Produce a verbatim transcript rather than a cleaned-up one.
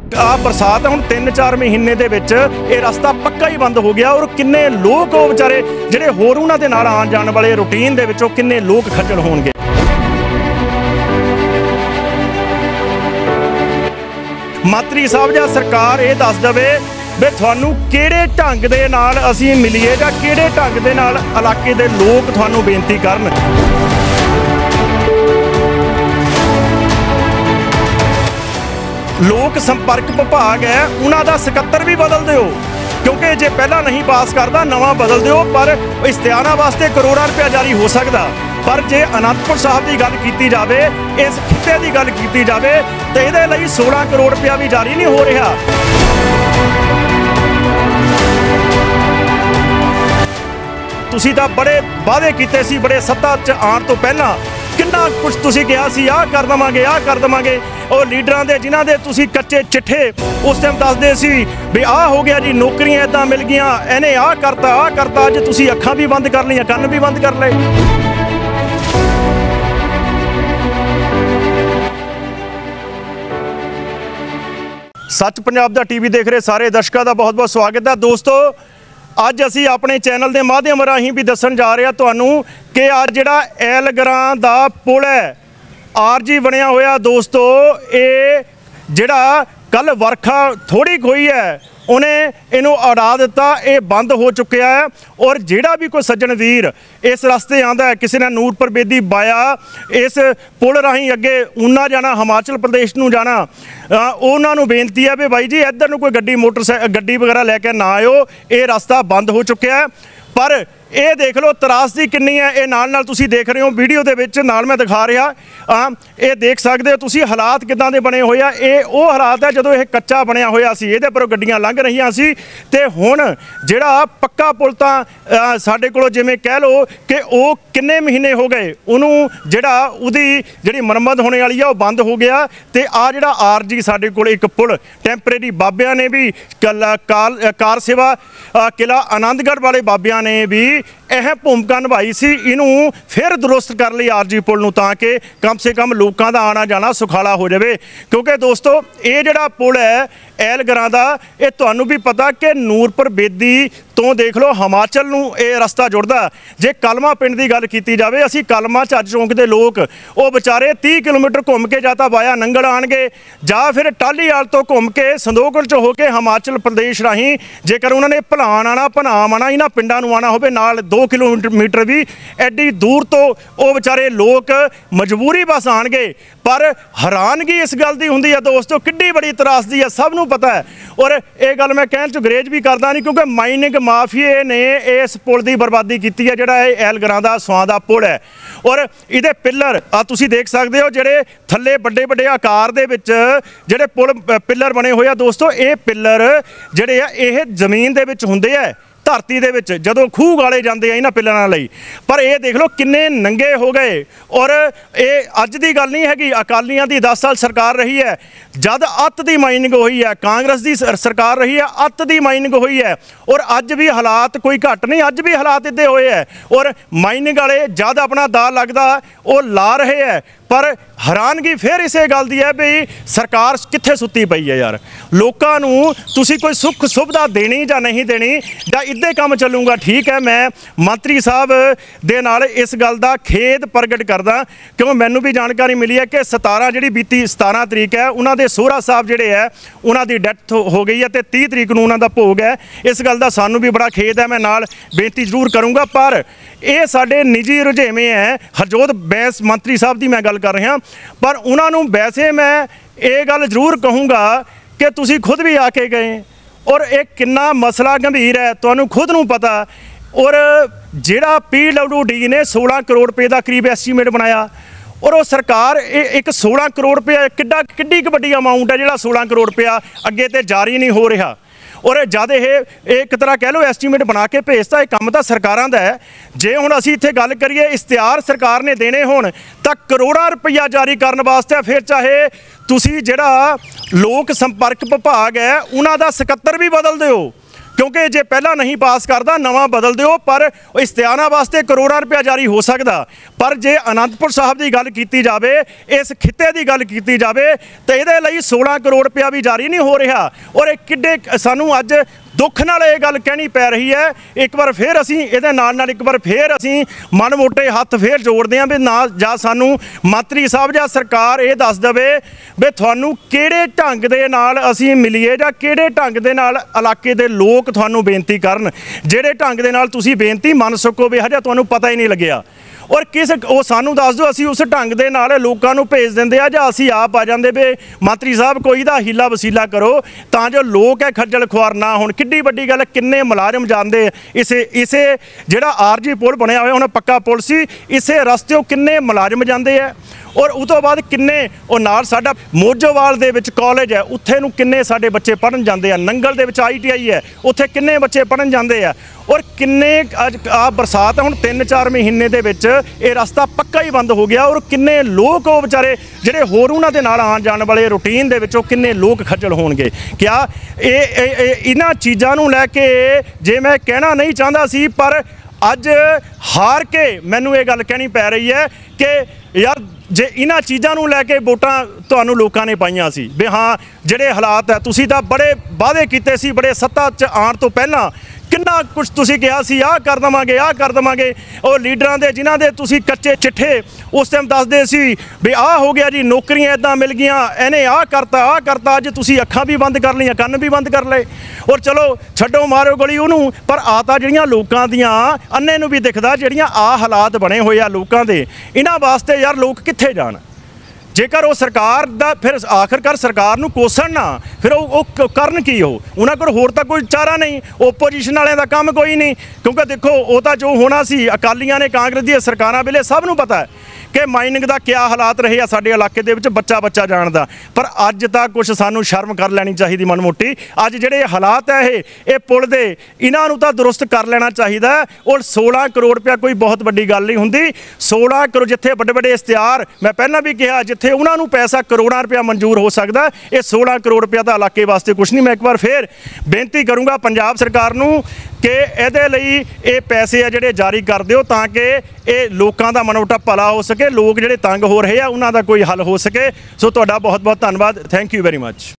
आ बरसात हुण तीन चार महीने दे विच ये रस्ता पक्का ही बंद हो गया और किन्ने लोग वो बेचारे जिहड़े होर उन्हां दे नाल आण जाण वाले रूटीन दे विचों किन्ने लोग खज्जल होणगे। मंत्री साहब जां सरकार ये दस दवे भी तुहानूं किहड़े ढंग दे नाल असीं मिलीए जां किहड़े ढंग दे नाल इलाके दे लोग तुहानूं बेनती करन। लोक संपर्क विभाग है उन्हां दा सकत्तर भी बदल दिओ क्योंकि जे पहला नहीं पास करता नवा बदल दिओ पर इश्तिहारां वास्ते करोड़ां रुपया जारी हो सकता पर जे अनंदपुर साहब की गल की जाए इस खिते की गल की जाए तो ये लई सोलह करोड़ रुपया भी जारी नहीं हो रहा। तुसीं तां बड़े वादे कीते सी बड़े सत्ता च आउण तो पहला किन्ना कुछ तुसीं कहा सी आ कर देवांगे आ कर देवांगे और लीडरां दे जिन्हां दे तुसीं कच्चे चिट्ठे उस टाइम दसदे सी भी आ हो गया जी नौकरियां इदां मिल गईयां इहने आ करता आ करता अज तुसीं अखां भी बंद कर लईआं कंन भी बंद कर लए। सच पंजाब दा टीवी देख रहे सारे दर्शकों का बहुत बहुत स्वागत है। दोस्तों अज असी अपने चैनल के माध्यम राही भी दसन जा रहे तुहानूं कि अज जिहड़ा ऐलगरां दा पुल है आरजी बनया होया दोस्तों ये जिहड़ा कल वर्खा थोड़ी होई है उन्हें इनू अड़ा दिता ये बंद हो चुका है और जिहड़ा भी कोई सज्जन वीर इस रस्ते आंदा है किसी ने नूरपुर बेदी बाया इस पुल राही अगे ऊना जाना हिमाचल प्रदेश नूं जाना उन्होंने बेनती है भी भाई जी इधर नूं कोई गड्डी मोटरसाइकिल गड्डी वगैरह लैके ना आयो ये रास्ता बंद हो चुका है। पर ये देख लो त्रासदी किन्नी है ये नाल नाल तुसीं देख रहे हो वीडियो दे विच नाल मैं दिखा रहा हाँ ये देख सकते हो तुसीं हालात किदां दे बने होए आ। ये वो हालात है जदों ये कच्चा बनया होया सी इहदे पर गड्डियां लंघ रहीआं सी ते हुण जिहड़ा पक्का पुल तां साडे कोल जिवें कह लो कि वो किन्ने महीने हो गए उहनूं जिहड़ा उहदी जिहड़ी मरम्मत होने वाली है वो बंद हो गया ते आ जिहड़ा आरजी साडे कोल एक पुल टैंपरेरी बाबियां ने भी कल काल कार सेवा किला आनंदगढ़ वाले बाबियां ने भी अहम भूमिका निभाई सी इनू फिर दुरुस्त कर ली आरजी पुल नूं तां कि कम से कम लोगों का आना जाना सुखाला हो जाए। क्योंकि दोस्तों ये जिहड़ा पुल है ऐलगरां दा ये तुहानूं भी पता कि नूरपुर बेदी तो देख लो हिमाचल नूं ये रस्ता जुड़दा। जे कलमा पिंड की गल की जाए असीं कलमा झज्ज चौंक के लोग वो बेचारे तीह किलोमीटर घूम के जाता वाया नंगल आणगे जां फिर टालीआल तो घूम के संदोगढ़ चो हो के हिमाचल प्रदेश राही जेकर उन्होंने भलान आना भनाम आना इन्हां पिंडां नूं आना होवे नाल दो किलोमीटर भी एड्डी दूर तो वो बेचारे लोग मजबूरी बस आणगे। पर हैरानगी इस गल की हुंदी है दोस्तों किड्डी बड़ी त्रासदी है सबनूं पता है और ये गल मैं कहण च गरेज भी करदा नहीं क्योंकि माइनिंग माफिए ने इस पुल की बर्बादी की है जिहड़ा ऐलगरां दा स्वां दा पुल है और इहदे पिलर आ तुसीं देख सकते हो जिहड़े थल्ले बड़े बड़े आकार दे विच जिहड़े पुल पिलर बने हुए आ दोस्तों ये पिलर जिहड़े आ ये जमीन दे विच हुंदे आ धरती दे विच जदों खूह गाले जाते हैं इन्हां पिलरां लई। पर यह देख लो किन्ने नंगे हो गए और ये अज की गल नहीं हैगी अकालियां दी दस साल सरकार रही है जद अत दी माइनिंग हुई है कांग्रेस की सरकार रही है अत दी माइनिंग हुई है और अज भी हालात कोई घट नहीं अज भी हालात इद्दे होए है और माइनिंग वाले जद अपना दा लगदा वो ला रहे है। पर हैरानगी फिर इस गल की है भी सरकार कित्थे सुत्ती पई है यार लोकां नूं तुसीं कोई सुख सुविधा देनी जां नहीं देनी जां इद्दे काम चलूँगा ठीक है। मैं मंत्री साहब दे नाल इस गल का खेद प्रगट करदा क्यों मैनूं भी जानकारी मिली है कि सतारह जिहड़ी बीती सतारह तरीक है उन्हां दे सोहरा साहब जिहड़े है उन्हां दी डैथ हो गई है तो तीह तरीक नूं उन्हां दा भोग है। इस गल का सानूं भी बड़ा खेद है मैं नाल बेनती जरूर करूँगा पर ये साडे निजी रुझेवें है हरजोत बैंस मंत्री साहब की मैं गल कर रहा पर उन्होंने वैसे मैं ये गल जरूर कहूँगा कि तुसी खुद भी आके गए और एक किन्ना मसला गंभीर है तुहानूं खुद नूं पता और जिहड़ा पी डब्ल्यू डी ने सोलह करोड़ रुपए का करीब एस्टीमेट बनाया और वो सरकार एक सोलह करोड़ रुपया किड्डा किड्डी क वड्डी अमाउंट है जिहड़ा सोलह करोड़ रुपया अगे तो जारी नहीं हो रहा और जद ये एक तरह कह लो एस्टीमेट बना के भेजता काम तो सरकारों का है। जे हुण असीं इत्थे गल करिए इश्तिहार सरकार ने देने होण तां करोड़ां रुपया जारी करने वास्ते फिर चाहे तुसीं जिहड़ा लोक संपर्क विभाग है उन्हां दा सकत्तर भी बदल दिओ क्योंकि जे पहला नहीं पास करता नवा बदल दिओ, पर इश्तिहारां वास्ते करोड़ां रुपया जारी हो सकता। पर जे आनंदपुर साहब की गल की जाए, इस खिते की गल की जाए तो ये सोलह करोड़ रुपया भी जारी नहीं हो रहा। और किड्डे सानू अज दुख नाल ये गल कहनी पै रही है। एक बार फिर असीं इहदे नाल नाल एक बार फिर असीं मन मोटे हत्थ फिर जोड़ते हैं भी ना जा सानू मंत्री साहब या सरकार ये दस देवे भी तुहानू किहड़े ढंग दे नाल असीं मिलीए जां किहड़े ढंग दे नाल इलाके दे लोग तुहानू बेनती करन, जिहड़े ढंग दे नाल तुसीं बेनती मन सको भी हजे तुहानू पता ही नहीं लग्या। और किस वो सानू दस दो, असी उस ढंग दे नाल लोकां नू भेज देंदे आ जां असी आप आ जांदे भी मंत्री साहब कोई दा हीला वसीला करो तां जो लोग है खज्जल खुआर ना होण। किड्डी वड्डी गल, किन्ने मुलाजम जांदे इसे इसे जिहड़ा आर जी पुल बनया होया, हुण पक्का पुल सी, इसे रस्ते किन्ने मुलाजम जांदे है। और उस तो बाद किन्ने और नाल साडा मोजोवाल दे विच कॉलेज है, उत्थे नू किन्ने साडे बच्चे पढ़न जांदे आ। नंगल दे विच आई टी आई है, उत्थे किन्ने बच्चे पढ़न जांदे आ। और किन्ने अज आ बरसात हुण तीन चार महीने दे विच ये रस्ता पक्का ही बंद हो गया। और किन्ने लोग वो बेचारे जिहड़े होर उन्हां दे नाल आण जाण वाले रूटीन दे विचों किन्ने लोग खज्जल होणगे। क्या ये इन्हां चीज़ां नूं लैके जे मैं कहना नहीं चाहता सी, पर अज हार के मैनूं ये गल कहनी पै रही है कि यार जे इन्हां चीज़ां नूं लैके वोटां तुहानूं लोकां ने पाईआं सी भी हाँ जिहड़े हालात है, तुसीं तां बड़े वादे कीते सी, बड़े सत्ता च आउण तो पहलां किन्ना कुछ तुसीं कहा सी आ कर देवांगे आ कर देवांगे। और लीडरां दे जिन्हां दे तुसीं कच्चे चिट्ठे उस टाइम दसदे सी भी आ हो गया जी, नौकरियां इदां मिल गईयां, इहने आ करता आ करता, अज तुसीं अखां भी बंद कर लईआं, कन्न भी बंद कर लए। और चलो छड्डो मारो गली उहनूं, पर आ तां जिहड़ियां लोकां दियां अन्ने नूं भी दिखदा जिहड़ियां आ हालात बने होए आ लोकां दे, इन्हां वास्ते यार लोग कित्थे जाण। जेकर वो सरकार दा फिर आखिरकार सरकार नूं कोसण ना, फिर वो करन की हो, उन्हां कोल होर तां कोई चारा नहीं। ओपोजिशन वालियां दा काम कोई नहीं, क्योंकि देखो वो तां जो होना सी अकालियां ने कांग्रेस दी सरकारां वेले सब नूं पता है कि माइनिंग का क्या हालात रहे आ साडे इलाके दे विच, बच्चा बच्चा जानदा। पर अज तां कुछ सानूं शर्म कर लैनी चाहिदी मन मोटी। अज जिहड़े हालात है ये ये पुल दे, इन्हां नूं तां दुरुस्त कर लेना चाहिदा। और सोलह करोड़ रुपया कोई बहुत वड्डी गल नहीं हुंदी। सोलह करोड़ जिथे वड्डे वड्डे इश्तिहार मैं पहलां भी कहा, जिथे उन्हां नूं पैसा करोड़ां रुपया मंजूर हो सकदा, ये सोलह करोड़ रुपया तां इलाके वास्ते कुछ नहीं। मैं एक बार फिर बेनती करूँगा पंजाब सरकार नूं कि इहदे लई ये पैसे आ जिहड़े जारी कर दिओ तां कि ये लोकां दा मनोटा भला हो सके, लोग जिहड़े तंग हो रहे आ उन्हां दा कोई हल हो सके। सो तुहाडा बहुत बहुत धन्नवाद। Thank you very much.